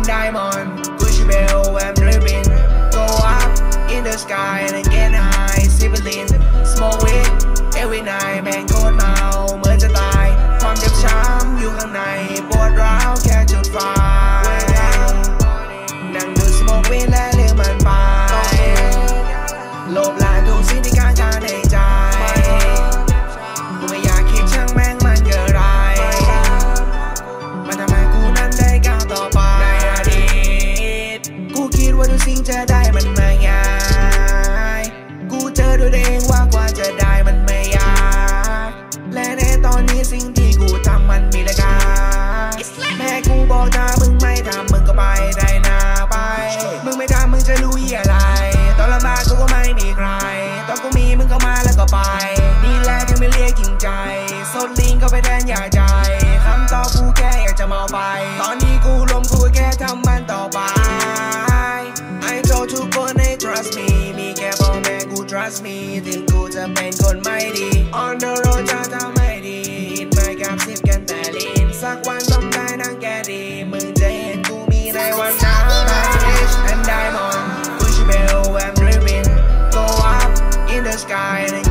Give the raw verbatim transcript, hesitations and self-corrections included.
diamond Gucci belt I'm dripping Go up in the sky and get high Sibilin smoke weed every night แม่งโคตรเมาเหมือนจะตายความเจ็บช้ำอยู่ข้างในปวดร้าวแค่จุดไฟนั่งดูสโมกวีดและลืมมันไปโลภลานทุกสิ่งที่ค้างคาในใจกูไม่อยากคิดช่างแม่งมันเกิดไรมันทำให้กูนั้นได้ก้าวต่อไปในอดีตกูคิดว่าทุกสิ่งจะได้มันไม่ง่ายกูเจอด้วยตัวเองว่ากว่าจะได้มันไม่ยากและในตอนนี้สิ่งที่กูทำมันมีราคาแม่กูบอกถ้ามึงไม่ทำมึงก็ไปได้นาไปมึงไม่ทำมึงจะรู้อะไรตอนลำบากกูก็ไม่มีใครตอนกูมีมึงก็มาแล้วก็ไปนี่แหละที่ไม่เรียกจริงใจโซนลิงก็ไปแทนอยากใจคำตอบกูแค่อยากจะเมาไปตอนนี้กูลมกูแค่ทำมันต่อไป I told ทุกคนให้ trust me มีแค่พ่อแม่กู trust me ถึงกูจะเป็นคนไม่ดี on the road จะทำไม่ดีอินไม่กับสิบกันแต่ลีนสักวันต้องได้นั่งแกดีมึงจะเห็นกูมีในวันนั้น Rich and diamond Gucci belt I'm dripping Go up in the sky and